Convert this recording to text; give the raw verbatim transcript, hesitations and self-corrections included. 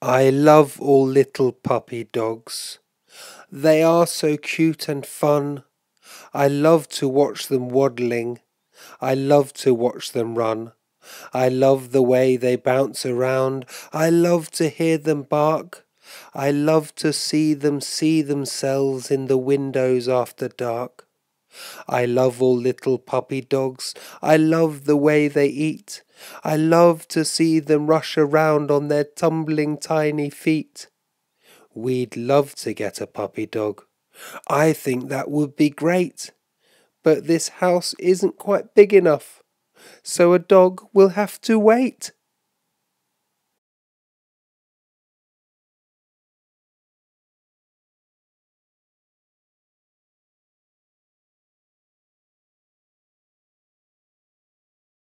I love all little puppy dogs. They are so cute and fun. I love to watch them waddling. I love to watch them run. I love the way they bounce around. I love to hear them bark. I love to see them see themselves in the windows after dark. I love all little puppy dogs. I love the way they eat. I love to see them rush around on their tumbling tiny feet. We'd love to get a puppy dog. I think that would be great. But this house isn't quite big enough, so a dog will have to wait.